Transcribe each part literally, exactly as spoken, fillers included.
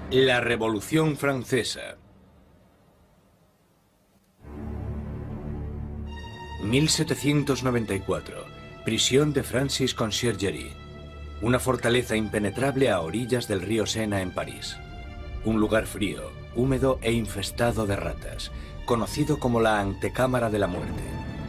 La Revolución Francesa. mil setecientos noventa y cuatro. Prisión de Francis Conciergerie. Una fortaleza impenetrable a orillas del río Sena en París. Un lugar frío, húmedo e infestado de ratas, conocido como la antecámara de la muerte.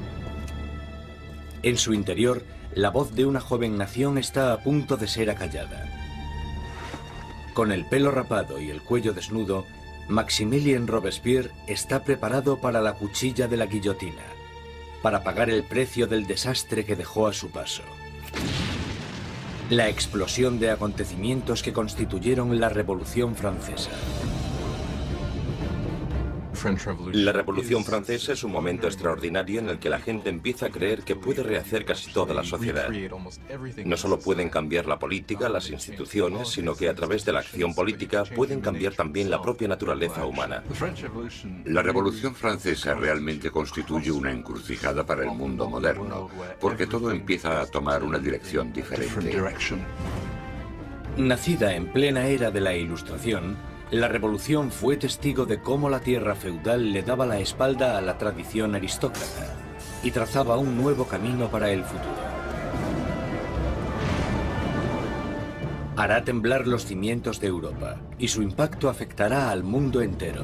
En su interior, la voz de una joven nación está a punto de ser acallada. Con el pelo rapado y el cuello desnudo, Maximilien Robespierre está preparado para la cuchilla de la guillotina, para pagar el precio del desastre que dejó a su paso. La explosión de acontecimientos que constituyeron la Revolución Francesa. La Revolución Francesa es un momento extraordinario en el que la gente empieza a creer que puede rehacer casi toda la sociedad. No solo pueden cambiar la política, las instituciones, sino que a través de la acción política pueden cambiar también la propia naturaleza humana. La Revolución Francesa realmente constituye una encrucijada para el mundo moderno, porque todo empieza a tomar una dirección diferente. Nacida en plena era de la Ilustración, la Revolución fue testigo de cómo la tierra feudal le daba la espalda a la tradición aristócrata y trazaba un nuevo camino para el futuro. Hará temblar los cimientos de Europa y su impacto afectará al mundo entero.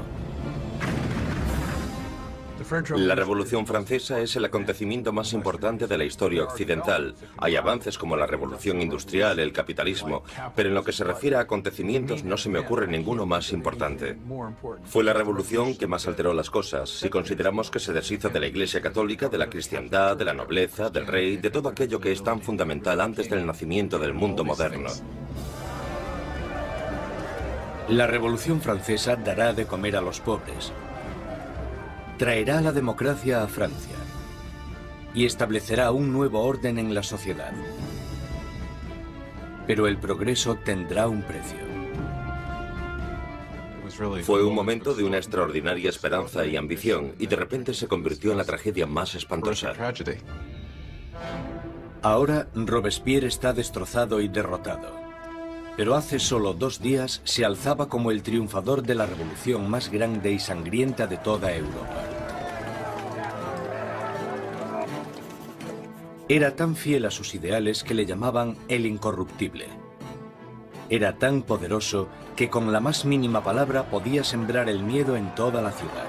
La Revolución Francesa es el acontecimiento más importante de la historia occidental. Hay avances como la Revolución Industrial, el capitalismo, pero en lo que se refiere a acontecimientos no se me ocurre ninguno más importante. Fue la revolución que más alteró las cosas, si consideramos que se deshizo de la Iglesia Católica, de la cristiandad, de la nobleza, del rey, de todo aquello que es tan fundamental antes del nacimiento del mundo moderno. La Revolución Francesa dará de comer a los pobres. Traerá la democracia a Francia y establecerá un nuevo orden en la sociedad. Pero el progreso tendrá un precio. Fue un momento de una extraordinaria esperanza y ambición, y de repente se convirtió en la tragedia más espantosa. Ahora Robespierre está destrozado y derrotado. Pero hace solo dos días se alzaba como el triunfador de la revolución más grande y sangrienta de toda Europa. Era tan fiel a sus ideales que le llamaban el incorruptible. Era tan poderoso que con la más mínima palabra podía sembrar el miedo en toda la ciudad.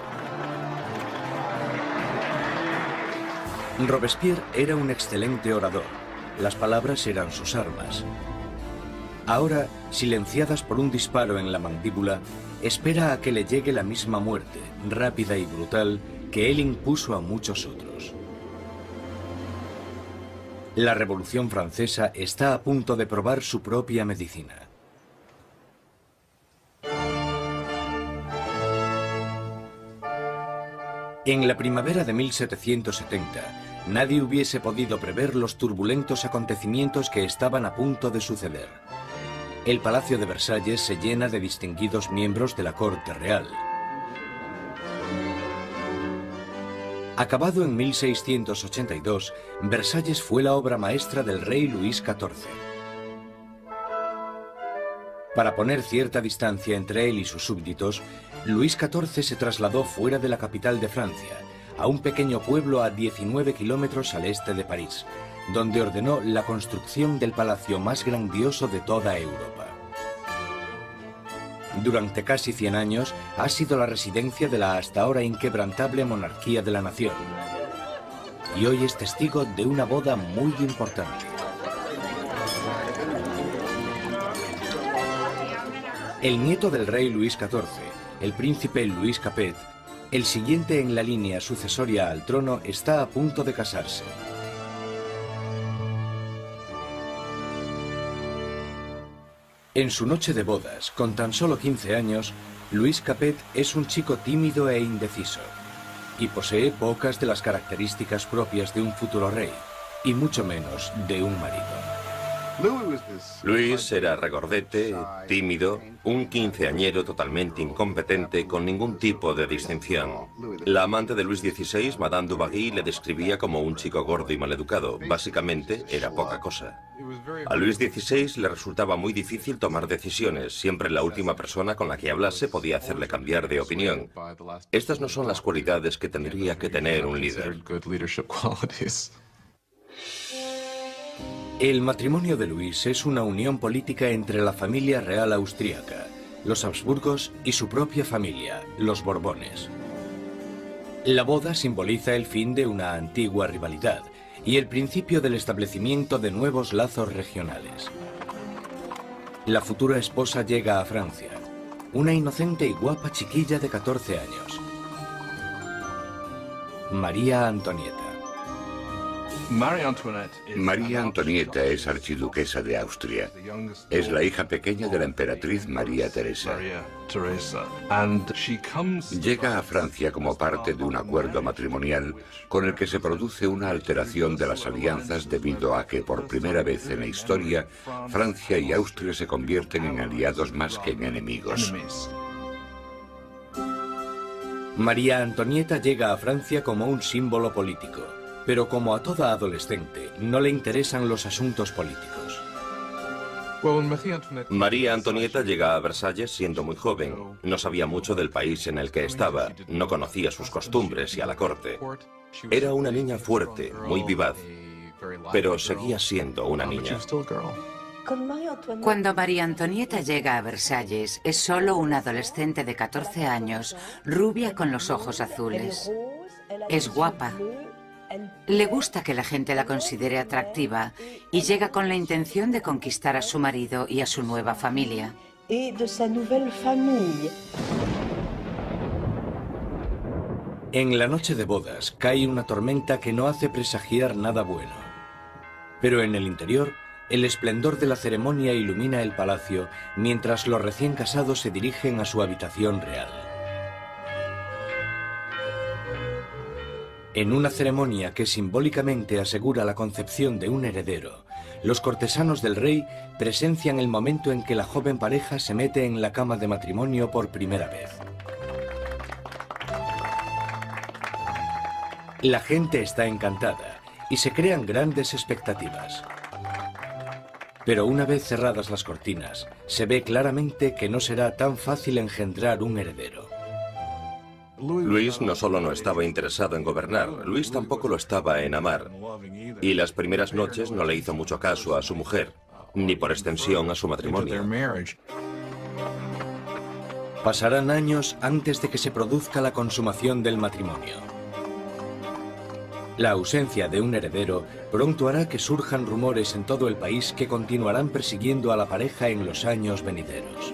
Robespierre era un excelente orador. Las palabras eran sus armas. Ahora, silenciadas por un disparo en la mandíbula, espera a que le llegue la misma muerte, rápida y brutal, que él impuso a muchos otros. La Revolución Francesa está a punto de probar su propia medicina. En la primavera de mil setecientos setenta, nadie hubiese podido prever los turbulentos acontecimientos que estaban a punto de suceder. El Palacio de Versalles se llena de distinguidos miembros de la corte real. Acabado en mil seiscientos ochenta y dos, Versalles fue la obra maestra del rey Luis catorce. Para poner cierta distancia entre él y sus súbditos, Luis catorce se trasladó fuera de la capital de Francia, a un pequeño pueblo a diecinueve kilómetros al este de París, donde ordenó la construcción del palacio más grandioso de toda Europa. Durante casi cien años ha sido la residencia de la hasta ahora inquebrantable monarquía de la nación. Y hoy es testigo de una boda muy importante. El nieto del rey Luis catorce, el príncipe Louis Capet, el siguiente en la línea sucesoria al trono, está a punto de casarse. En su noche de bodas, con tan solo quince años, Louis Capet es un chico tímido e indeciso, y posee pocas de las características propias de un futuro rey, y mucho menos de un marido. Luis era regordete, tímido, un quinceañero totalmente incompetente, con ningún tipo de distinción. La amante de Luis dieciséis, Madame Dubarry, le describía como un chico gordo y maleducado. Básicamente, era poca cosa. A Luis dieciséis le resultaba muy difícil tomar decisiones. Siempre la última persona con la que hablase podía hacerle cambiar de opinión. Estas no son las cualidades que tendría que tener un líder. El matrimonio de Luis es una unión política entre la familia real austríaca, los Habsburgos y su propia familia, los Borbones. La boda simboliza el fin de una antigua rivalidad y el principio del establecimiento de nuevos lazos regionales. La futura esposa llega a Francia, una inocente y guapa chiquilla de catorce años. María Antonieta. María Antonieta es archiduquesa de Austria. Es la hija pequeña de la emperatriz María Teresa. Llega a Francia como parte de un acuerdo matrimonial con el que se produce una alteración de las alianzas debido a que por primera vez en la historia Francia y Austria se convierten en aliados más que en enemigos. María Antonieta llega a Francia como un símbolo político. Pero como a toda adolescente, no le interesan los asuntos políticos. María Antonieta llega a Versalles siendo muy joven. No sabía mucho del país en el que estaba, no conocía sus costumbres y a la corte. Era una niña fuerte, muy vivaz, pero seguía siendo una niña. Cuando María Antonieta llega a Versalles, es solo una adolescente de catorce años, rubia con los ojos azules. Es guapa. Le gusta que la gente la considere atractiva y llega con la intención de conquistar a su marido y a su nueva familia. En la noche de bodas cae una tormenta que no hace presagiar nada bueno. Pero en el interior, el esplendor de la ceremonia ilumina el palacio mientras los recién casados se dirigen a su habitación real. En una ceremonia que simbólicamente asegura la concepción de un heredero, los cortesanos del rey presencian el momento en que la joven pareja se mete en la cama de matrimonio por primera vez. La gente está encantada y se crean grandes expectativas. Pero una vez cerradas las cortinas, se ve claramente que no será tan fácil engendrar un heredero. Luis no solo no estaba interesado en gobernar, Luis tampoco lo estaba en amar. Y las primeras noches no le hizo mucho caso a su mujer, ni por extensión a su matrimonio. Pasarán años antes de que se produzca la consumación del matrimonio. La ausencia de un heredero pronto hará que surjan rumores en todo el país que continuarán persiguiendo a la pareja en los años venideros.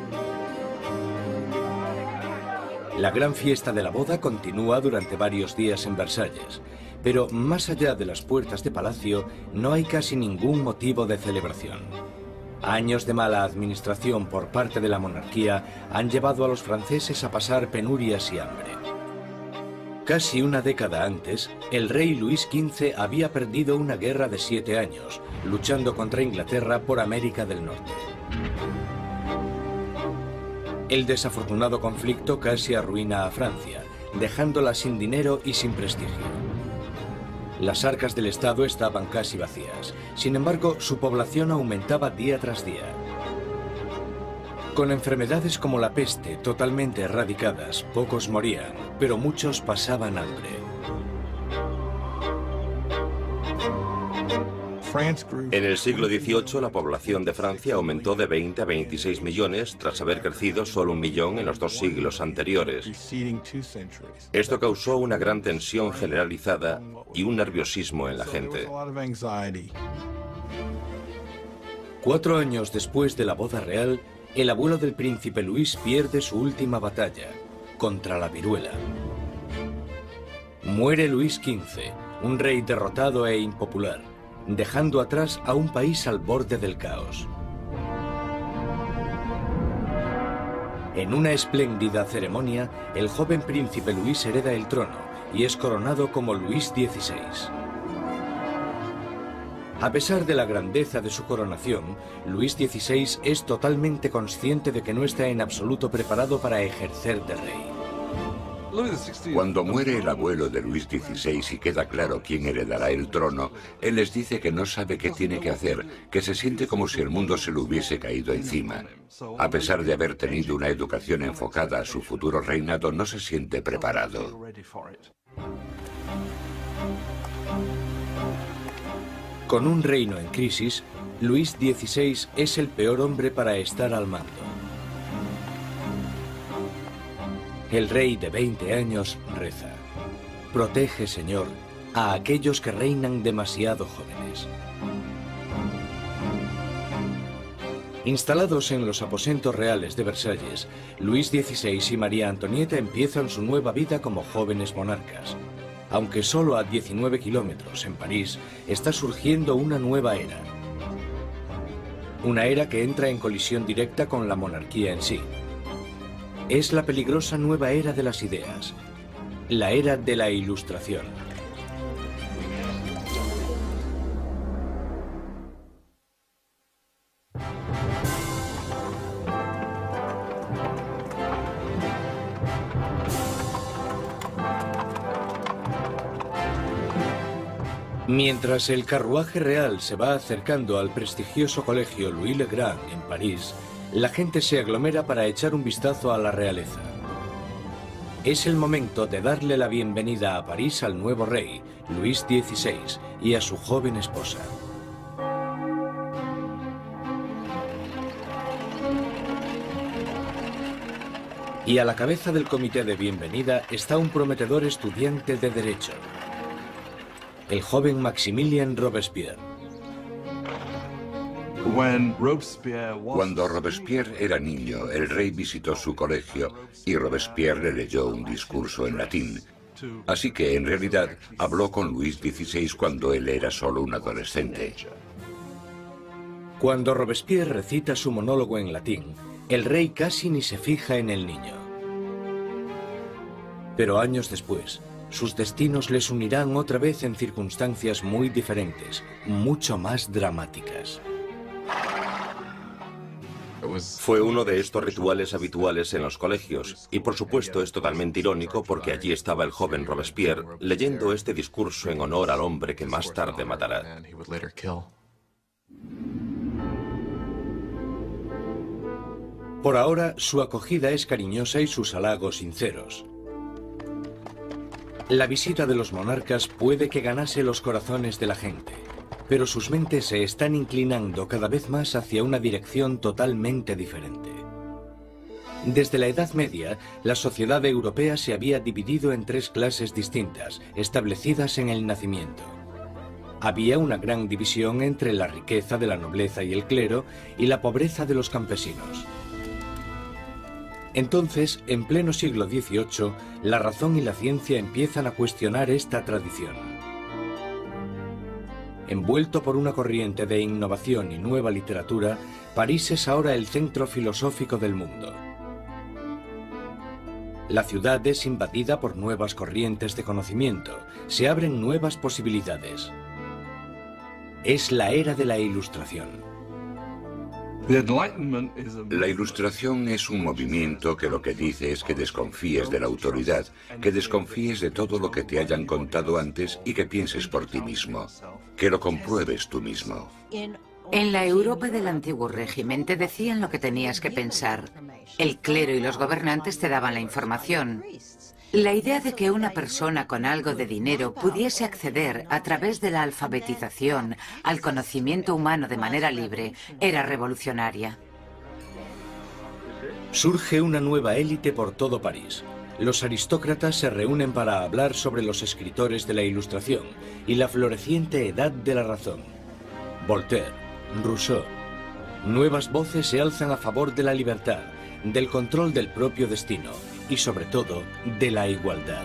La gran fiesta de la boda continúa durante varios días en Versalles, pero más allá de las puertas de palacio no hay casi ningún motivo de celebración. Años de mala administración por parte de la monarquía han llevado a los franceses a pasar penurias y hambre. Casi una década antes, el rey Luis quince había perdido una guerra de siete años, luchando contra Inglaterra por América del Norte. El desafortunado conflicto casi arruina a Francia, dejándola sin dinero y sin prestigio. Las arcas del Estado estaban casi vacías. Sin embargo, su población aumentaba día tras día. Con enfermedades como la peste totalmente erradicadas, pocos morían, pero muchos pasaban hambre. En el siglo dieciocho, la población de Francia aumentó de veinte a veintiséis millones, tras haber crecido solo un millón en los dos siglos anteriores. Esto causó una gran tensión generalizada y un nerviosismo en la gente. Cuatro años después de la boda real, el abuelo del príncipe Luis pierde su última batalla, contra la viruela. Muere Luis quince, un rey derrotado e impopular, dejando atrás a un país al borde del caos. En una espléndida ceremonia, el joven príncipe Luis hereda el trono y es coronado como Luis dieciséis. A pesar de la grandeza de su coronación, Luis dieciséis es totalmente consciente de que no está en absoluto preparado para ejercer de rey. Cuando muere el abuelo de Luis dieciséis y queda claro quién heredará el trono, él les dice que no sabe qué tiene que hacer, que se siente como si el mundo se le hubiese caído encima. A pesar de haber tenido una educación enfocada a su futuro reinado, no se siente preparado. Con un reino en crisis, Luis dieciséis es el peor hombre para estar al mando. El rey de veinte años reza: protege, Señor, a aquellos que reinan demasiado jóvenes. Instalados en los aposentos reales de Versalles, Luis dieciséis y María Antonieta empiezan su nueva vida como jóvenes monarcas. Aunque solo a diecinueve kilómetros en París, está surgiendo una nueva era. Una era que entra en colisión directa con la monarquía en sí. Es la peligrosa nueva era de las ideas, la era de la Ilustración. Mientras el carruaje real se va acercando al prestigioso colegio Louis le Grand en París, la gente se aglomera para echar un vistazo a la realeza. Es el momento de darle la bienvenida a París al nuevo rey, Luis dieciséis, y a su joven esposa. Y a la cabeza del comité de bienvenida está un prometedor estudiante de Derecho, el joven Maximilien Robespierre. Cuando Robespierre era niño, el rey visitó su colegio y Robespierre le leyó un discurso en latín. Así que, en realidad, habló con Luis dieciséis cuando él era solo un adolescente. Cuando Robespierre recita su monólogo en latín, el rey casi ni se fija en el niño. Pero años después, sus destinos les unirán otra vez en circunstancias muy diferentes, mucho más dramáticas. Fue uno de estos rituales habituales en los colegios, y por supuesto es totalmente irónico porque allí estaba el joven Robespierre leyendo este discurso en honor al hombre que más tarde matará. Por ahora, su acogida es cariñosa y sus halagos sinceros. La visita de los monarcas puede que ganase los corazones de la gente, pero sus mentes se están inclinando cada vez más hacia una dirección totalmente diferente. Desde la Edad Media, la sociedad europea se había dividido en tres clases distintas, establecidas en el nacimiento. Había una gran división entre la riqueza de la nobleza y el clero y la pobreza de los campesinos. Entonces, en pleno siglo dieciocho, la razón y la ciencia empiezan a cuestionar esta tradición. Envuelto por una corriente de innovación y nueva literatura, París es ahora el centro filosófico del mundo. La ciudad es invadida por nuevas corrientes de conocimiento, se abren nuevas posibilidades. Es la era de la Ilustración. La Ilustración es un movimiento que lo que dice es que desconfíes de la autoridad, que desconfíes de todo lo que te hayan contado antes y que pienses por ti mismo, que lo compruebes tú mismo. En la Europa del antiguo régimen te decían lo que tenías que pensar. El clero y los gobernantes te daban la información. La idea de que una persona con algo de dinero pudiese acceder a través de la alfabetización al conocimiento humano de manera libre era revolucionaria. Surge una nueva élite por todo París. Los aristócratas se reúnen para hablar sobre los escritores de la Ilustración y la floreciente edad de la razón. Voltaire, Rousseau. Nuevas voces se alzan a favor de la libertad, del control del propio destino y, sobre todo, de la igualdad.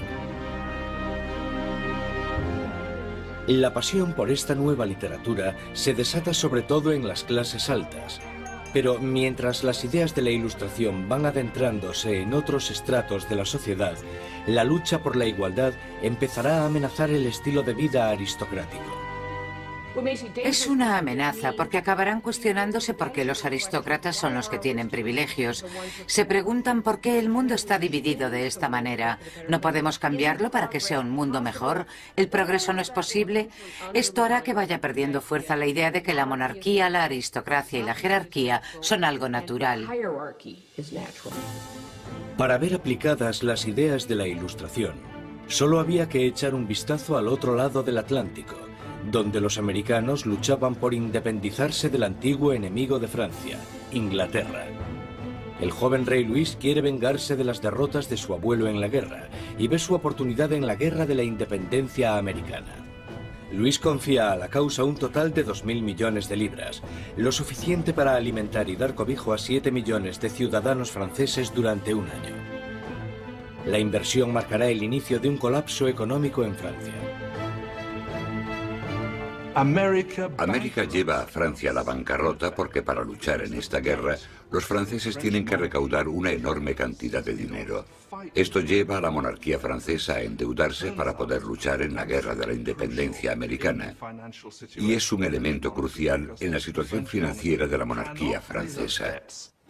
La pasión por esta nueva literatura se desata sobre todo en las clases altas. Pero mientras las ideas de la Ilustración van adentrándose en otros estratos de la sociedad, la lucha por la igualdad empezará a amenazar el estilo de vida aristocrático. Es una amenaza porque acabarán cuestionándose por qué los aristócratas son los que tienen privilegios. Se preguntan por qué el mundo está dividido de esta manera. ¿No podemos cambiarlo para que sea un mundo mejor? ¿El progreso no es posible? Esto hará que vaya perdiendo fuerza la idea de que la monarquía, la aristocracia y la jerarquía son algo natural. Para ver aplicadas las ideas de la Ilustración, solo había que echar un vistazo al otro lado del Atlántico, donde los americanos luchaban por independizarse del antiguo enemigo de Francia, Inglaterra. El joven rey Luis quiere vengarse de las derrotas de su abuelo en la guerra y ve su oportunidad en la guerra de la independencia americana. Luis confía a la causa un total de dos mil millones de libras, lo suficiente para alimentar y dar cobijo a siete millones de ciudadanos franceses durante un año. La inversión marcará el inicio de un colapso económico en Francia. América lleva a Francia a la bancarrota porque para luchar en esta guerra los franceses tienen que recaudar una enorme cantidad de dinero. Esto lleva a la monarquía francesa a endeudarse para poder luchar en la guerra de la independencia americana. Y es un elemento crucial en la situación financiera de la monarquía francesa.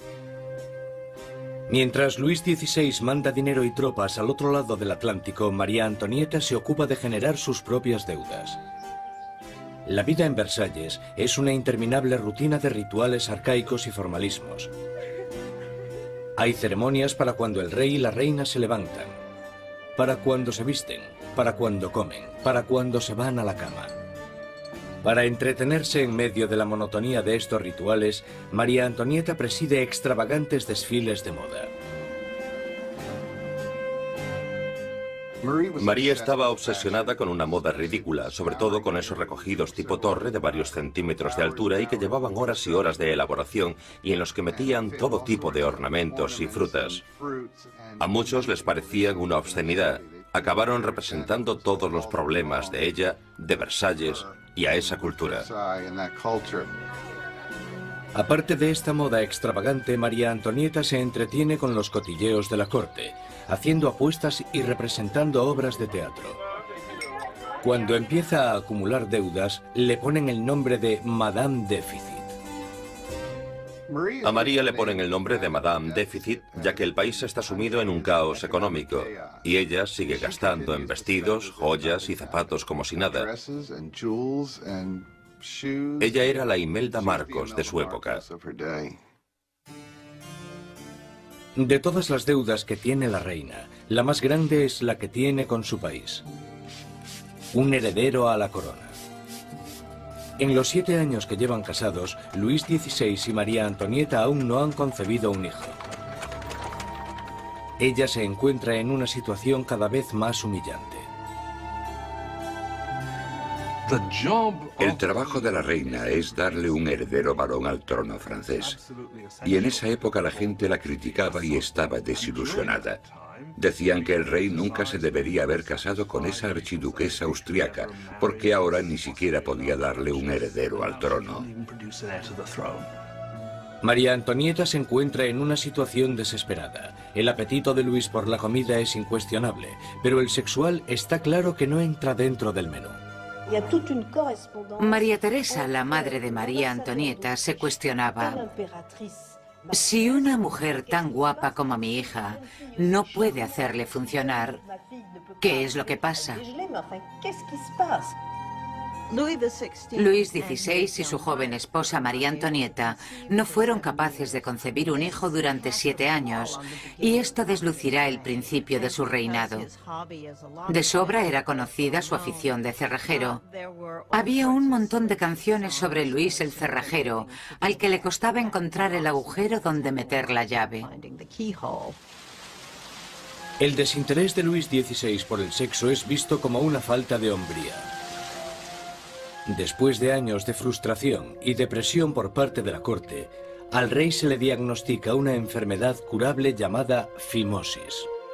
Mientras Luis dieciséis manda dinero y tropas al otro lado del Atlántico, María Antonieta se ocupa de generar sus propias deudas. La vida en Versalles es una interminable rutina de rituales arcaicos y formalismos. Hay ceremonias para cuando el rey y la reina se levantan, para cuando se visten, para cuando comen, para cuando se van a la cama. Para entretenerse en medio de la monotonía de estos rituales, María Antonieta preside extravagantes desfiles de moda. María estaba obsesionada con una moda ridícula, sobre todo con esos recogidos tipo torre de varios centímetros de altura y que llevaban horas y horas de elaboración y en los que metían todo tipo de ornamentos y frutas. A muchos les parecían una obscenidad. Acabaron representando todos los problemas de ella, de Versalles y a esa cultura. Aparte de esta moda extravagante, María Antonieta se entretiene con los cotilleos de la corte, haciendo apuestas y representando obras de teatro. Cuando empieza a acumular deudas, le ponen el nombre de Madame Déficit. A María le ponen el nombre de Madame Déficit, ya que el país está sumido en un caos económico, y ella sigue gastando en vestidos, joyas y zapatos como si nada. Ella era la Imelda Marcos de su época. De todas las deudas que tiene la reina, la más grande es la que tiene con su país. Un heredero a la corona. En los siete años que llevan casados, Luis dieciséis y María Antonieta aún no han concebido un hijo. Ella se encuentra en una situación cada vez más humillante. El trabajo de la reina es darle un heredero varón al trono francés. Y en esa época la gente la criticaba y estaba desilusionada. Decían que el rey nunca se debería haber casado con esa archiduquesa austriaca, porque ahora ni siquiera podía darle un heredero al trono. María Antonieta se encuentra en una situación desesperada. El apetito de Luis por la comida es incuestionable, pero el sexual está claro que no entra dentro del menú. María Teresa, la madre de María Antonieta, se cuestionaba: si una mujer tan guapa como mi hija no puede hacerle funcionar, ¿qué es lo que pasa? Luis dieciséis y su joven esposa María Antonieta no fueron capaces de concebir un hijo durante siete años, y esto deslucirá el principio de su reinado. De sobra era conocida su afición de cerrajero. Había un montón de canciones sobre Luis el cerrajero, al que le costaba encontrar el agujero donde meter la llave. El desinterés de Luis dieciséis por el sexo es visto como una falta de hombría. Después de años de frustración y depresión por parte de la corte, al rey se le diagnostica una enfermedad curable llamada fimosis.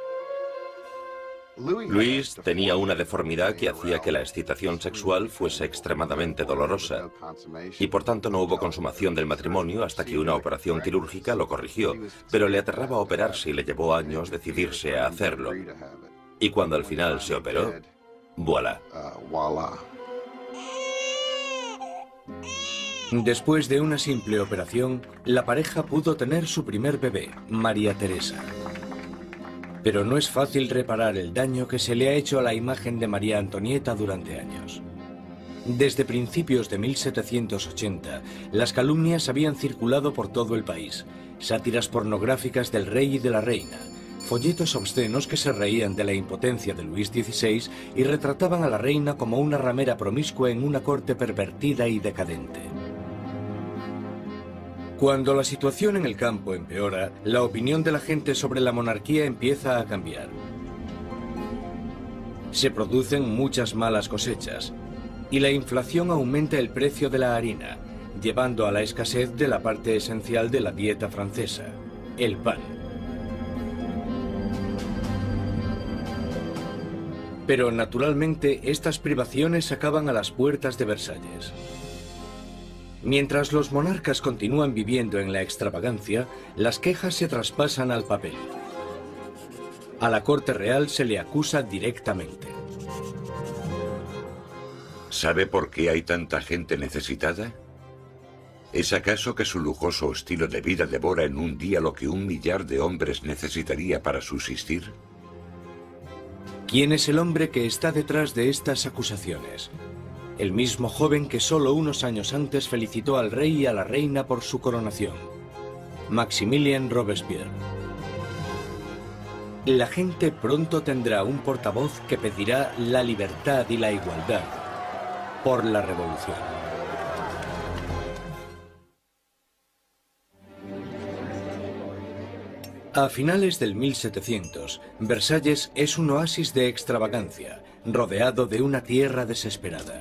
Luis tenía una deformidad que hacía que la excitación sexual fuese extremadamente dolorosa, y por tanto no hubo consumación del matrimonio hasta que una operación quirúrgica lo corrigió, pero le aterraba operarse y le llevó años decidirse a hacerlo. Y cuando al final se operó, voilà. Después de una simple operación, la pareja pudo tener su primer bebé, María Teresa. Pero no es fácil reparar el daño que se le ha hecho a la imagen de María Antonieta durante años. Desde principios de mil setecientos ochenta, las calumnias habían circulado por todo el país. Sátiras pornográficas del rey y de la reina, folletos obscenos que se reían de la impotencia de Luis dieciséis y retrataban a la reina como una ramera promiscua en una corte pervertida y decadente. Cuando la situación en el campo empeora, la opinión de la gente sobre la monarquía empieza a cambiar. Se producen muchas malas cosechas y la inflación aumenta el precio de la harina, llevando a la escasez de la parte esencial de la dieta francesa, el pan. Pero naturalmente estas privaciones acaban a las puertas de Versalles. Mientras los monarcas continúan viviendo en la extravagancia, las quejas se traspasan al papel. A la corte real se le acusa directamente. ¿Sabe por qué hay tanta gente necesitada? ¿Es acaso que su lujoso estilo de vida devora en un día lo que un millar de hombres necesitaría para subsistir? ¿Quién es el hombre que está detrás de estas acusaciones? El mismo joven que solo unos años antes felicitó al rey y a la reina por su coronación, Maximilien Robespierre. La gente pronto tendrá un portavoz que pedirá la libertad y la igualdad por la revolución. A finales del mil setecientos, Versalles es un oasis de extravagancia, rodeado de una tierra desesperada.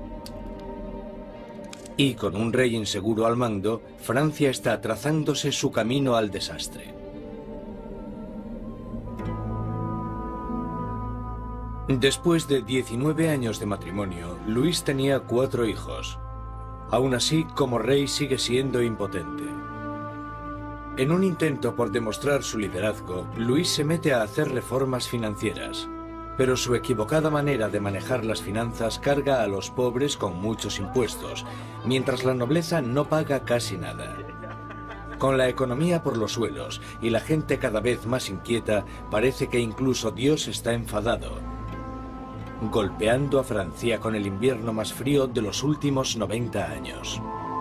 Y con un rey inseguro al mando, Francia está trazándose su camino al desastre. Después de diecinueve años de matrimonio, Luis tenía cuatro hijos. Aún así, como rey sigue siendo impotente. En un intento por demostrar su liderazgo, Luis se mete a hacer reformas financieras. Pero su equivocada manera de manejar las finanzas carga a los pobres con muchos impuestos, mientras la nobleza no paga casi nada. Con la economía por los suelos y la gente cada vez más inquieta, parece que incluso Dios está enfadado, golpeando a Francia con el invierno más frío de los últimos noventa años.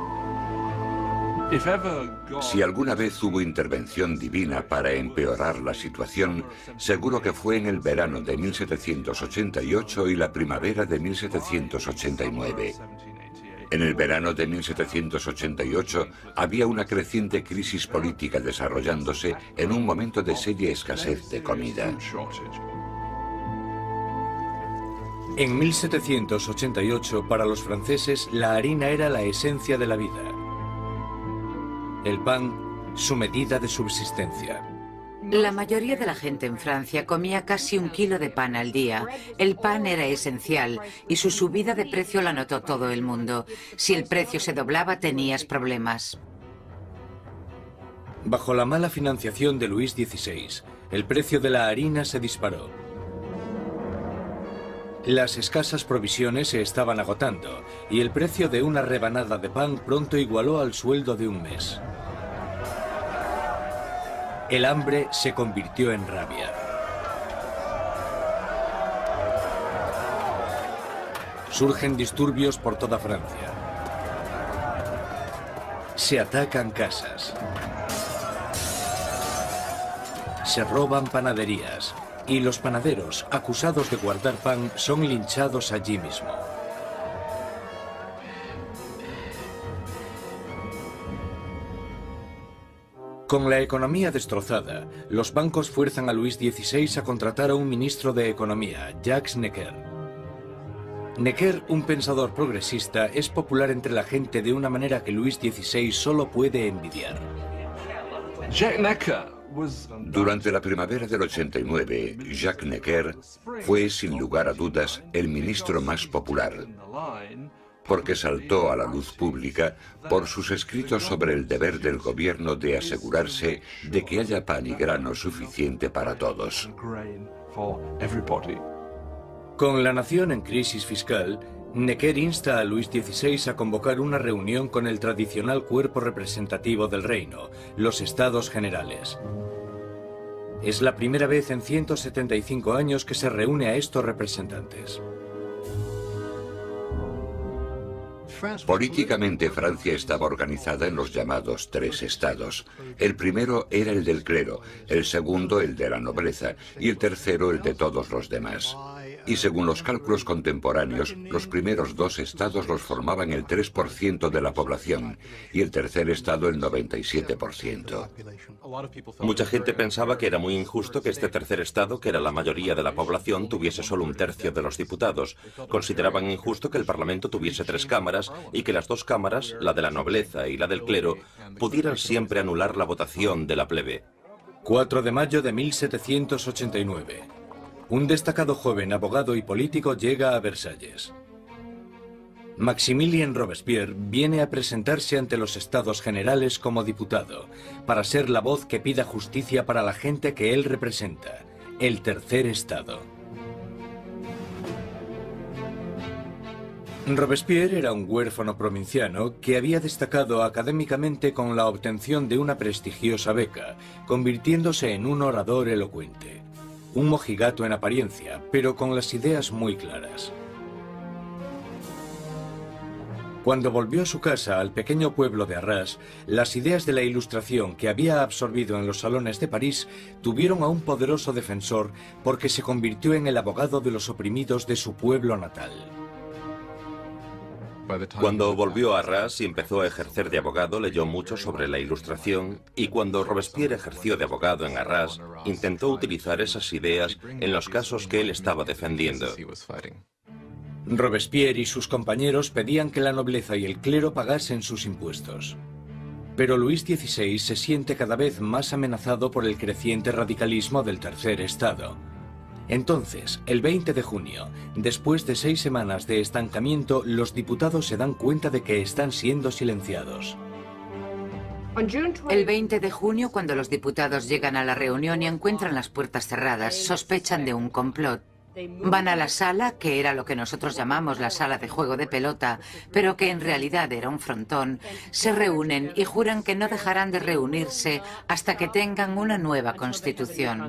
Si alguna vez hubo intervención divina para empeorar la situación, seguro que fue en el verano de mil setecientos ochenta y ocho y la primavera de mil setecientos ochenta y nueve. En el verano de mil setecientos ochenta y ocho había una creciente crisis política desarrollándose en un momento de seria escasez de comida. En mil setecientos ochenta y ocho, para los franceses, la harina era la esencia de la vida. El pan, su medida de subsistencia. La mayoría de la gente en Francia comía casi un kilo de pan al día. El pan era esencial y su subida de precio la notó todo el mundo. Si el precio se doblaba, tenías problemas. Bajo la mala financiación de Luis dieciséis, el precio de la harina se disparó. Las escasas provisiones se estaban agotando y el precio de una rebanada de pan pronto igualó al sueldo de un mes. El hambre se convirtió en rabia. Surgen disturbios por toda Francia. Se atacan casas. Se roban panaderías. Y los panaderos, acusados de guardar pan, son linchados allí mismo. Con la economía destrozada, los bancos fuerzan a Luis dieciséis a contratar a un ministro de Economía, Jacques Necker. Necker, un pensador progresista, es popular entre la gente de una manera que Luis dieciséis solo puede envidiar. Jacques Necker. Durante la primavera del ochenta y nueve, Jacques Necker fue, sin lugar a dudas, el ministro más popular, porque saltó a la luz pública por sus escritos sobre el deber del gobierno de asegurarse de que haya pan y grano suficiente para todos. Con la nación en crisis fiscal, Necker insta a Luis dieciséis a convocar una reunión con el tradicional cuerpo representativo del reino, los Estados Generales. Es la primera vez en ciento setenta y cinco años que se reúne a estos representantes. Políticamente, Francia estaba organizada en los llamados tres estados. El primero era el del clero, el segundo el de la nobleza y el tercero el de todos los demás. Y según los cálculos contemporáneos, los primeros dos estados los formaban el tres por ciento de la población y el tercer estado el noventa y siete por ciento. Mucha gente pensaba que era muy injusto que este tercer estado, que era la mayoría de la población, tuviese solo un tercio de los diputados. Consideraban injusto que el Parlamento tuviese tres cámaras y que las dos cámaras, la de la nobleza y la del clero, pudieran siempre anular la votación de la plebe. cuatro de mayo de mil setecientos ochenta y nueve. Un destacado joven abogado y político llega a Versalles. Maximilien Robespierre viene a presentarse ante los Estados Generales como diputado, para ser la voz que pida justicia para la gente que él representa, el tercer estado. Robespierre era un huérfano provinciano que había destacado académicamente con la obtención de una prestigiosa beca, convirtiéndose en un orador elocuente. Un mojigato en apariencia, pero con las ideas muy claras. Cuando volvió a su casa, al pequeño pueblo de Arras, las ideas de la Ilustración que había absorbido en los salones de París tuvieron a un poderoso defensor porque se convirtió en el abogado de los oprimidos de su pueblo natal. Cuando volvió a Arras y empezó a ejercer de abogado, leyó mucho sobre la Ilustración, y cuando Robespierre ejerció de abogado en Arras, intentó utilizar esas ideas en los casos que él estaba defendiendo. Robespierre y sus compañeros pedían que la nobleza y el clero pagasen sus impuestos. Pero Luis dieciséis se siente cada vez más amenazado por el creciente radicalismo del tercer estado. Entonces, el veinte de junio, después de seis semanas de estancamiento, los diputados se dan cuenta de que están siendo silenciados. El veinte de junio, cuando los diputados llegan a la reunión y encuentran las puertas cerradas, sospechan de un complot. Van a la sala, que era lo que nosotros llamamos la sala de juego de pelota, pero que en realidad era un frontón, se reúnen y juran que no dejarán de reunirse hasta que tengan una nueva constitución.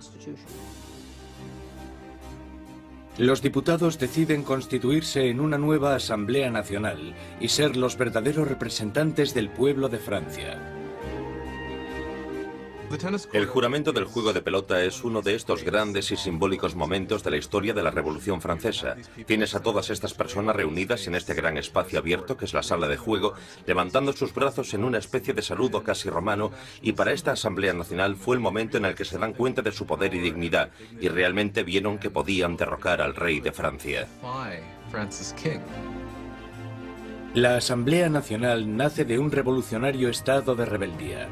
Los diputados deciden constituirse en una nueva Asamblea Nacional y ser los verdaderos representantes del pueblo de Francia. El juramento del juego de pelota es uno de estos grandes y simbólicos momentos de la historia de la Revolución Francesa. Tienes a todas estas personas reunidas en este gran espacio abierto que es la sala de juego, levantando sus brazos en una especie de saludo casi romano, y para esta Asamblea Nacional fue el momento en el que se dan cuenta de su poder y dignidad, y realmente vieron que podían derrocar al rey de Francia. La Asamblea Nacional nace de un revolucionario estado de rebeldía.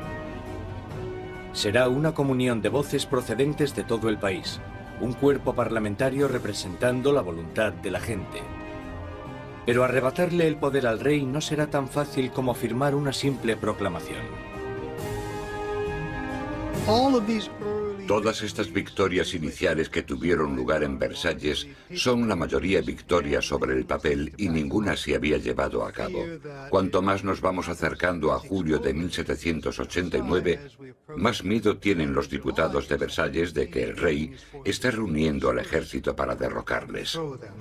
Será una comunión de voces procedentes de todo el país, un cuerpo parlamentario representando la voluntad de la gente. Pero arrebatarle el poder al rey no será tan fácil como firmar una simple proclamación. Todas estas victorias iniciales que tuvieron lugar en Versalles son la mayoría victorias sobre el papel y ninguna se había llevado a cabo. Cuanto más nos vamos acercando a julio de mil setecientos ochenta y nueve, más miedo tienen los diputados de Versalles de que el rey esté reuniendo al ejército para derrocarles.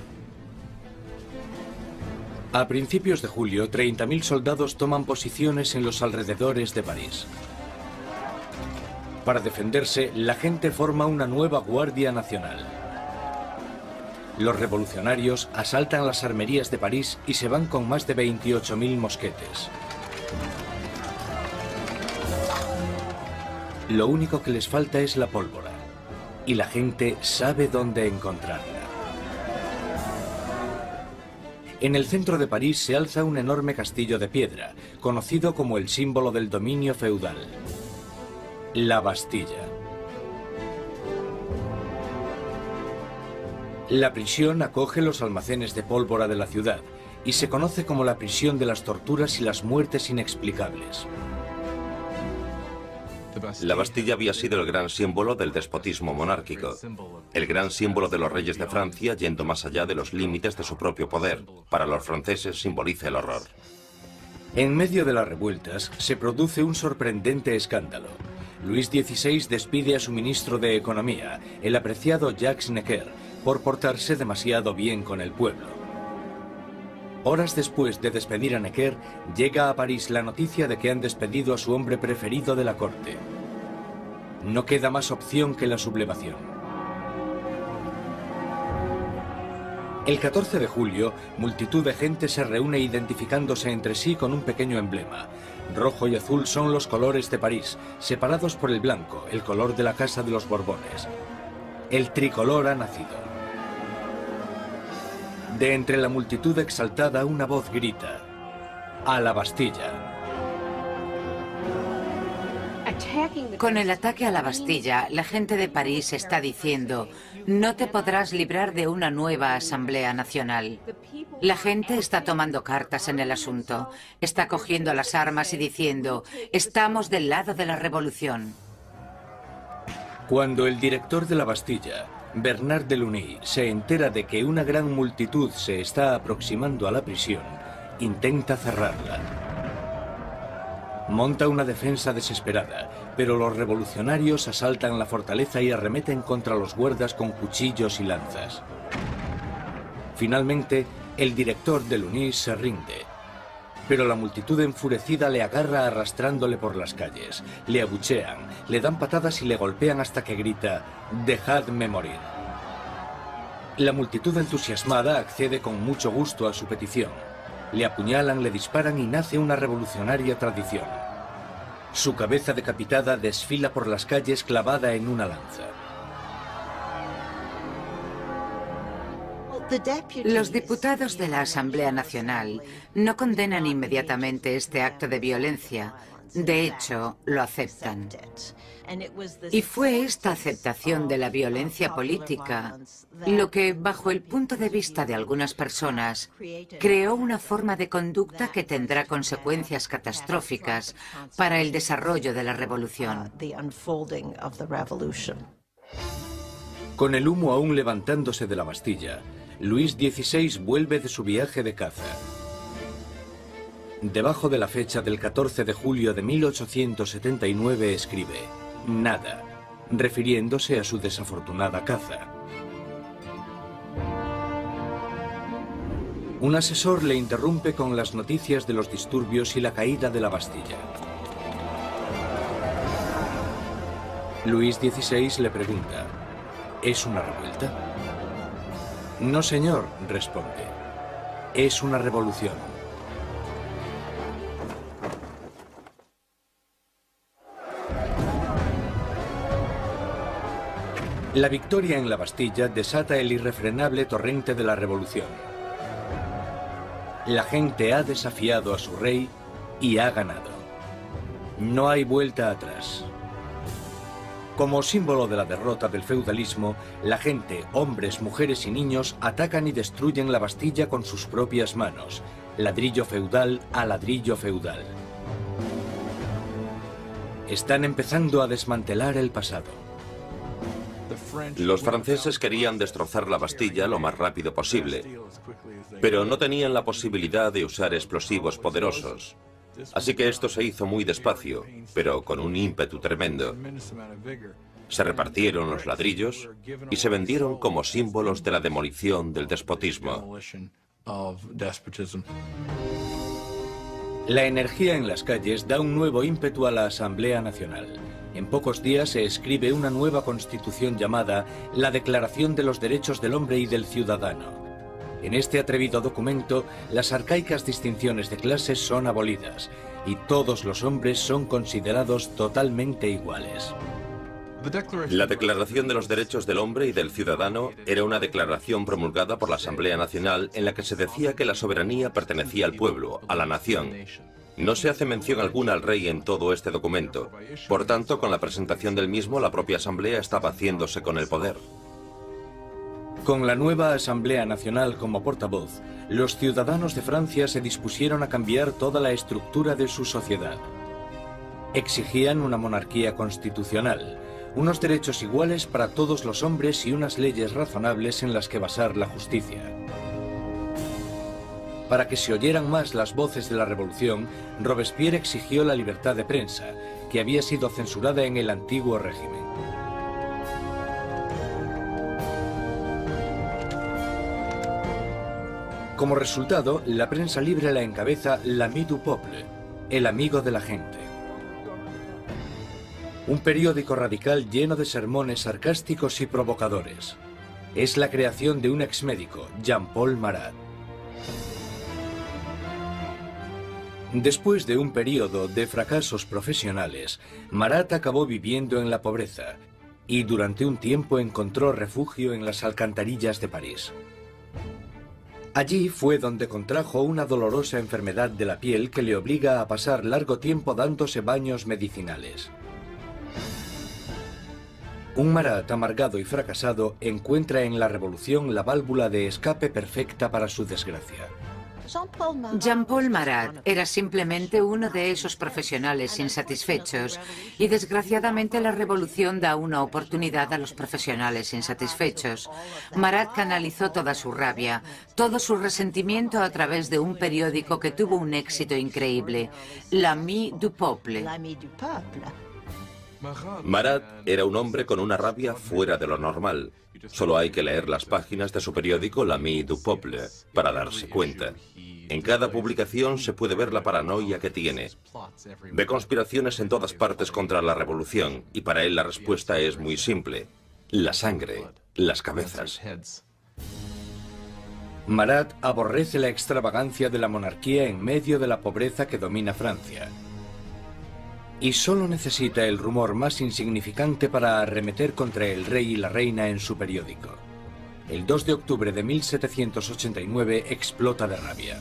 A principios de julio, treinta mil soldados toman posiciones en los alrededores de París. Para defenderse, la gente forma una nueva Guardia Nacional. Los revolucionarios asaltan las armerías de París y se van con más de veintiocho mil mosquetes. Lo único que les falta es la pólvora, y la gente sabe dónde encontrarla. En el centro de París se alza un enorme castillo de piedra, conocido como el símbolo del dominio feudal. La Bastilla. La prisión acoge los almacenes de pólvora de la ciudad y se conoce como la prisión de las torturas y las muertes inexplicables. La Bastilla había sido el gran símbolo del despotismo monárquico, el gran símbolo de los reyes de Francia yendo más allá de los límites de su propio poder. Para los franceses simboliza el horror. En medio de las revueltas se produce un sorprendente escándalo. Luis dieciséis despide a su ministro de Economía, el apreciado Jacques Necker, por portarse demasiado bien con el pueblo. Horas después de despedir a Necker, llega a París la noticia de que han despedido a su hombre preferido de la corte. No queda más opción que la sublevación. El catorce de julio, multitud de gente se reúne identificándose entre sí con un pequeño emblema. Rojo y azul son los colores de París, separados por el blanco, el color de la Casa de los Borbones. El tricolor ha nacido. De entre la multitud exaltada, una voz grita: ¡A la Bastilla! Con el ataque a la Bastilla, la gente de París está diciendo: no te podrás librar de una nueva Asamblea Nacional. La gente está tomando cartas en el asunto, está cogiendo las armas y diciendo: estamos del lado de la revolución. Cuando el director de la Bastilla, Bernard Delaunay, se entera de que una gran multitud se está aproximando a la prisión, intenta cerrarla. Monta una defensa desesperada, pero los revolucionarios asaltan la fortaleza y arremeten contra los guardas con cuchillos y lanzas. Finalmente, el director Delaunay se rinde, pero la multitud enfurecida le agarra arrastrándole por las calles, le abuchean, le dan patadas y le golpean hasta que grita: «¡Dejadme morir!». La multitud entusiasmada accede con mucho gusto a su petición. Le apuñalan, le disparan y nace una revolucionaria tradición. Su cabeza decapitada desfila por las calles clavada en una lanza. Los diputados de la Asamblea Nacional no condenan inmediatamente este acto de violencia. De hecho, lo aceptan. Y fue esta aceptación de la violencia política lo que, bajo el punto de vista de algunas personas, creó una forma de conducta que tendrá consecuencias catastróficas para el desarrollo de la revolución. Con el humo aún levantándose de la Bastilla, Luis dieciséis vuelve de su viaje de caza. Debajo de la fecha del catorce de julio de mil ochocientos setenta y nueve escribe: «Nada», refiriéndose a su desafortunada caza. Un asesor le interrumpe con las noticias de los disturbios y la caída de la Bastilla. Luis dieciséis le pregunta: ¿es una revuelta? «No, señor», responde. «Es una revolución». La victoria en la Bastilla desata el irrefrenable torrente de la revolución. La gente ha desafiado a su rey y ha ganado. No hay vuelta atrás. Como símbolo de la derrota del feudalismo, la gente, hombres, mujeres y niños, atacan y destruyen la Bastilla con sus propias manos, ladrillo feudal a ladrillo feudal. Están empezando a desmantelar el pasado. Los franceses querían destrozar la Bastilla lo más rápido posible, pero no tenían la posibilidad de usar explosivos poderosos. Así que esto se hizo muy despacio, pero con un ímpetu tremendo. Se repartieron los ladrillos y se vendieron como símbolos de la demolición del despotismo. La energía en las calles da un nuevo ímpetu a la Asamblea Nacional. En pocos días se escribe una nueva constitución llamada la Declaración de los Derechos del Hombre y del Ciudadano. En este atrevido documento, las arcaicas distinciones de clases son abolidas y todos los hombres son considerados totalmente iguales. La Declaración de los Derechos del Hombre y del Ciudadano era una declaración promulgada por la Asamblea Nacional en la que se decía que la soberanía pertenecía al pueblo, a la nación. No se hace mención alguna al rey en todo este documento. Por tanto, con la presentación del mismo, la propia Asamblea estaba haciéndose con el poder. Con la nueva Asamblea Nacional como portavoz, los ciudadanos de Francia se dispusieron a cambiar toda la estructura de su sociedad. Exigían una monarquía constitucional, unos derechos iguales para todos los hombres y unas leyes razonables en las que basar la justicia. Para que se oyeran más las voces de la revolución, Robespierre exigió la libertad de prensa, que había sido censurada en el antiguo régimen. Como resultado, la prensa libre la encabeza l'ami du peuple, el amigo de la gente. Un periódico radical lleno de sermones sarcásticos y provocadores. Es la creación de un exmédico, Jean-Paul Marat. Después de un periodo de fracasos profesionales, Marat acabó viviendo en la pobreza y durante un tiempo encontró refugio en las alcantarillas de París. Allí fue donde contrajo una dolorosa enfermedad de la piel que le obliga a pasar largo tiempo dándose baños medicinales. Un Marat amargado y fracasado encuentra en la revolución la válvula de escape perfecta para su desgracia. Jean-Paul Marat era simplemente uno de esos profesionales insatisfechos y desgraciadamente la revolución da una oportunidad a los profesionales insatisfechos. Marat canalizó toda su rabia, todo su resentimiento a través de un periódico que tuvo un éxito increíble, l'ami du peuple. Marat era un hombre con una rabia fuera de lo normal. Solo hay que leer las páginas de su periódico l'ami du peuple para darse cuenta. En cada publicación se puede ver la paranoia que tiene. Ve conspiraciones en todas partes contra la revolución y para él la respuesta es muy simple. La sangre, las cabezas. Marat aborrece la extravagancia de la monarquía en medio de la pobreza que domina Francia. Y solo necesita el rumor más insignificante para arremeter contra el rey y la reina en su periódico. El dos de octubre de mil setecientos ochenta y nueve explota de rabia.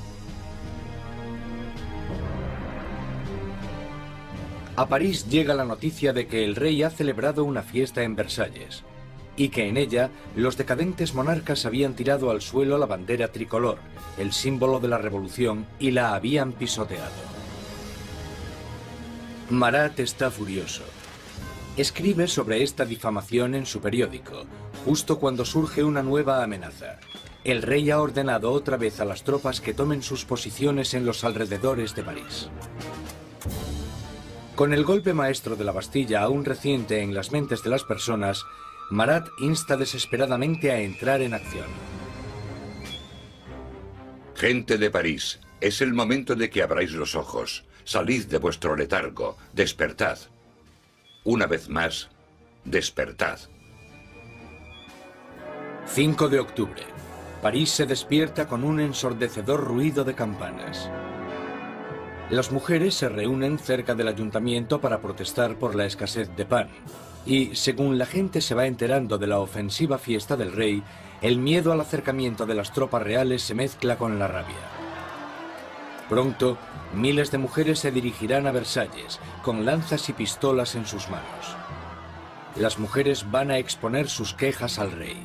A París llega la noticia de que el rey ha celebrado una fiesta en Versalles y que en ella los decadentes monarcas habían tirado al suelo la bandera tricolor, el símbolo de la revolución, y la habían pisoteado. Marat está furioso. Escribe sobre esta difamación en su periódico, justo cuando surge una nueva amenaza. El rey ha ordenado otra vez a las tropas que tomen sus posiciones en los alrededores de París. Con el golpe maestro de la Bastilla aún reciente en las mentes de las personas, Marat insta desesperadamente a entrar en acción. Gente de París, es el momento de que abráis los ojos. Salid de vuestro letargo, despertad. Una vez más, despertad. cinco de octubre. París se despierta con un ensordecedor ruido de campanas. Las mujeres se reúnen cerca del ayuntamiento para protestar por la escasez de pan. Y, según la gente se va enterando de la ofensiva fiesta del rey, el miedo al acercamiento de las tropas reales se mezcla con la rabia. Pronto, miles de mujeres se dirigirán a Versalles, con lanzas y pistolas en sus manos. Las mujeres van a exponer sus quejas al rey.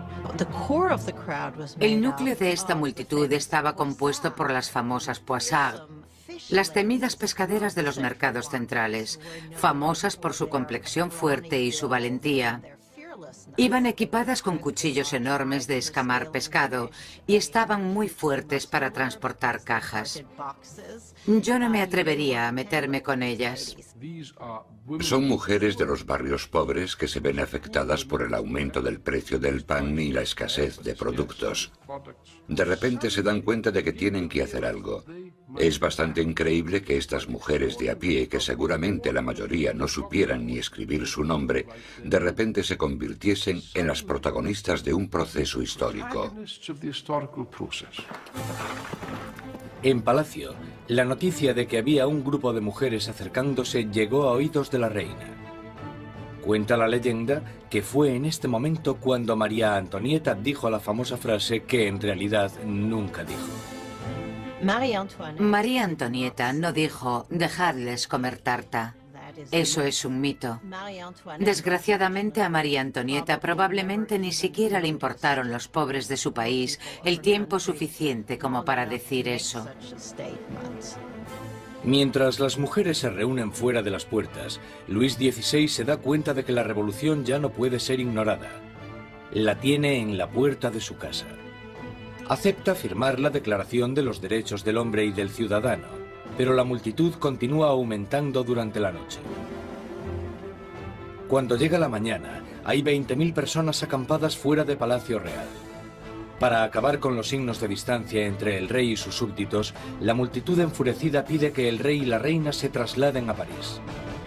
El núcleo de esta multitud estaba compuesto por las famosas poissards, las temidas pescaderas de los mercados centrales, famosas por su complexión fuerte y su valentía. Iban equipadas con cuchillos enormes de escamar pescado y estaban muy fuertes para transportar cajas. Yo no me atrevería a meterme con ellas. Son mujeres de los barrios pobres que se ven afectadas por el aumento del precio del pan y la escasez de productos. De repente se dan cuenta de que tienen que hacer algo. Es bastante increíble que estas mujeres de a pie, que seguramente la mayoría no supieran ni escribir su nombre, de repente se convirtiesen en las protagonistas de un proceso histórico. En Palacio, la noticia de que había un grupo de mujeres acercándose llegó a oídos de la reina. Cuenta la leyenda que fue en este momento cuando María Antonieta dijo la famosa frase que en realidad nunca dijo. María Antonieta no dijo, dejadles comer tarta. Eso es un mito. Desgraciadamente a María Antonieta probablemente ni siquiera le importaron los pobres de su país el tiempo suficiente como para decir eso. Mientras las mujeres se reúnen fuera de las puertas, Luis dieciséis se da cuenta de que la revolución ya no puede ser ignorada. La tiene en la puerta de su casa. Acepta firmar la Declaración de los Derechos del Hombre y del Ciudadano, pero la multitud continúa aumentando durante la noche. Cuando llega la mañana, hay veinte mil personas acampadas fuera de Palacio Real. Para acabar con los signos de distancia entre el rey y sus súbditos, la multitud enfurecida pide que el rey y la reina se trasladen a París.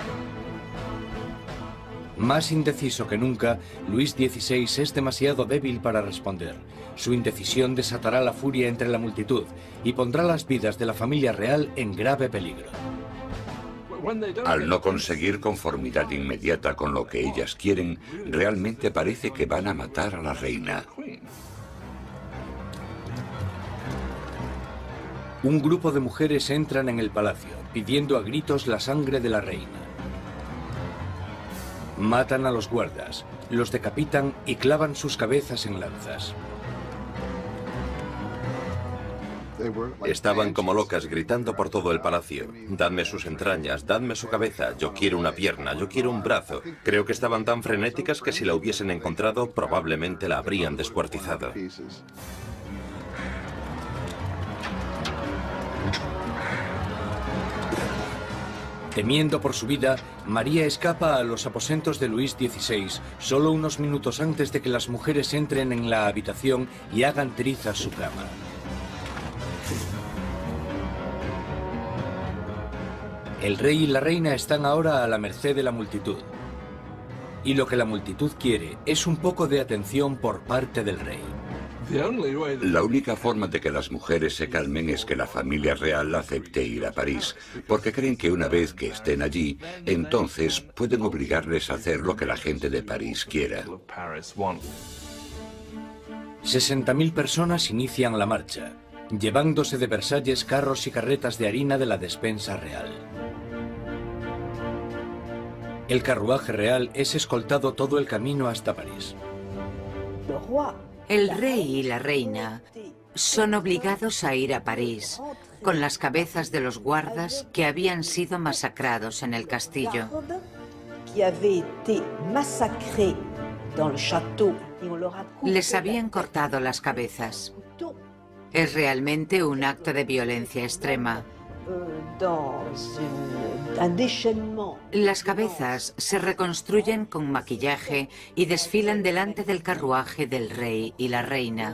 Más indeciso que nunca, Luis dieciséis es demasiado débil para responder. Su indecisión desatará la furia entre la multitud y pondrá las vidas de la familia real en grave peligro. Al no conseguir conformidad inmediata con lo que ellas quieren, realmente parece que van a matar a la reina. Un grupo de mujeres entran en el palacio, pidiendo a gritos la sangre de la reina. Matan a los guardas, los decapitan y clavan sus cabezas en lanzas. Estaban como locas gritando por todo el palacio. Dadme sus entrañas, dadme su cabeza, yo quiero una pierna, yo quiero un brazo. Creo que estaban tan frenéticas que si la hubiesen encontrado probablemente la habrían descuartizado. Temiendo por su vida, María escapa a los aposentos de Luis dieciséis solo unos minutos antes de que las mujeres entren en la habitación y hagan trizas su cama. El rey y la reina están ahora a la merced de la multitud. Y lo que la multitud quiere es un poco de atención por parte del rey. La única forma de que las mujeres se calmen es que la familia real acepte ir a París, porque creen que una vez que estén allí, entonces pueden obligarles a hacer lo que la gente de París quiera. sesenta mil personas inician la marcha, llevándose de Versalles carros y carretas de harina de la despensa real. El carruaje real es escoltado todo el camino hasta París. El rey y la reina son obligados a ir a París con las cabezas de los guardas que habían sido masacrados en el castillo. Les habían cortado las cabezas. Es realmente un acto de violencia extrema. Las cabezas se reconstruyen con maquillaje y desfilan delante del carruaje del rey y la reina.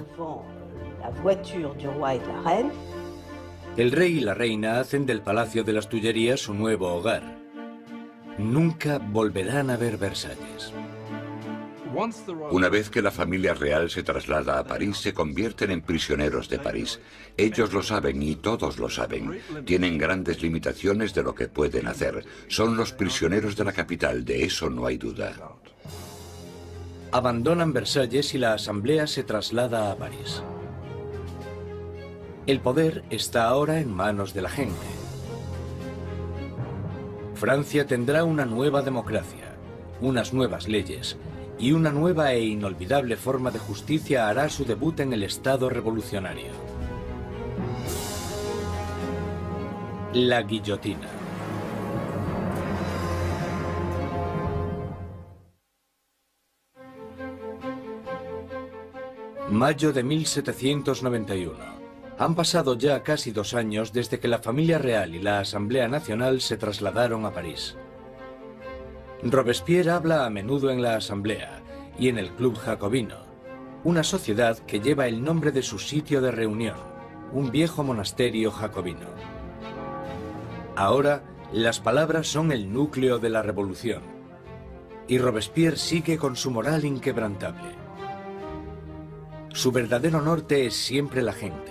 El rey y la reina hacen del Palacio de las Tullerías su nuevo hogar. Nunca volverán a ver Versalles. Una vez que la familia real se traslada a París, se convierten en prisioneros de París. Ellos lo saben y todos lo saben. Tienen grandes limitaciones de lo que pueden hacer. Son los prisioneros de la capital, de eso no hay duda. Abandonan Versalles y la asamblea se traslada a París. El poder está ahora en manos de la gente. Francia tendrá una nueva democracia, unas nuevas leyes, y una nueva e inolvidable forma de justicia hará su debut en el Estado revolucionario. La guillotina. Mayo de mil setecientos noventa y uno. Han pasado ya casi dos años desde que la familia real y la Asamblea Nacional se trasladaron a París. Robespierre habla a menudo en la Asamblea y en el Club Jacobino, una sociedad que lleva el nombre de su sitio de reunión, un viejo monasterio jacobino. Ahora, las palabras son el núcleo de la revolución, y Robespierre sigue con su moral inquebrantable. Su verdadero norte es siempre la gente.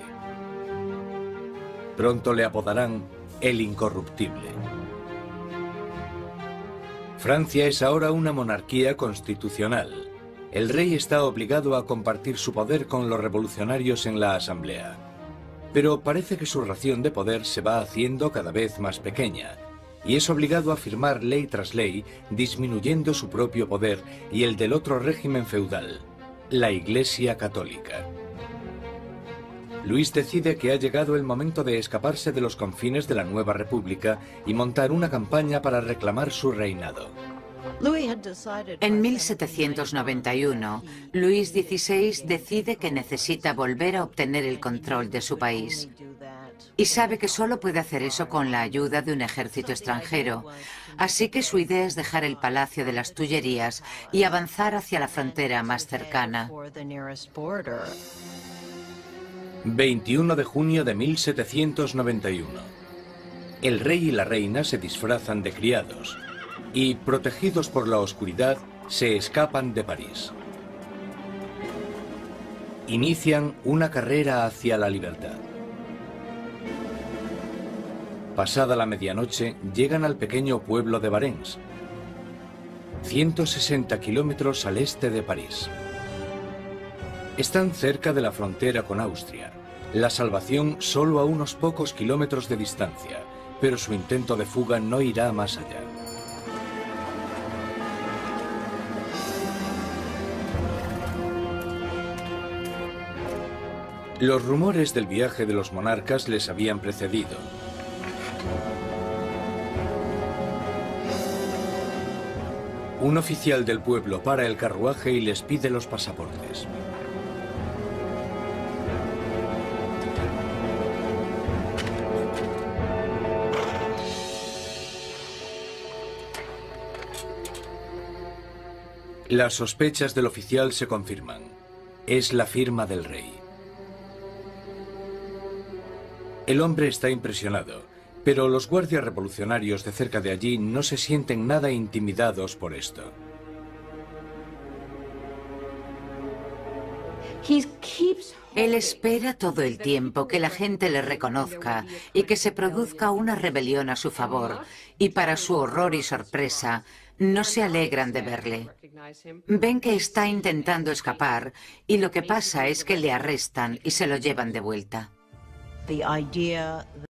Pronto le apodarán el incorruptible. Francia es ahora una monarquía constitucional. El rey está obligado a compartir su poder con los revolucionarios en la Asamblea. Pero parece que su ración de poder se va haciendo cada vez más pequeña, y es obligado a firmar ley tras ley, disminuyendo su propio poder y el del otro régimen feudal, la Iglesia Católica. Luis decide que ha llegado el momento de escaparse de los confines de la nueva república y montar una campaña para reclamar su reinado. En mil setecientos noventa y uno, Luis dieciséis decide que necesita volver a obtener el control de su país. Y sabe que solo puede hacer eso con la ayuda de un ejército extranjero. Así que su idea es dejar el Palacio de las Tullerías y avanzar hacia la frontera más cercana. veintiuno de junio de mil setecientos noventa y uno. El rey y la reina se disfrazan de criados y, protegidos por la oscuridad, se escapan de París. Inician una carrera hacia la libertad. Pasada la medianoche, llegan al pequeño pueblo de Varennes, ciento sesenta kilómetros al este de París. Están cerca de la frontera con Austria. La salvación solo a unos pocos kilómetros de distancia, pero su intento de fuga no irá más allá. Los rumores del viaje de los monarcas les habían precedido. Un oficial del pueblo para el carruaje y les pide los pasaportes. Las sospechas del oficial se confirman. Es la firma del rey. El hombre está impresionado, pero los guardias revolucionarios de cerca de allí no se sienten nada intimidados por esto. Él espera todo el tiempo que la gente le reconozca y que se produzca una rebelión a su favor, y para su horror y sorpresa, no se alegran de verle. Ven que está intentando escapar y lo que pasa es que le arrestan y se lo llevan de vuelta.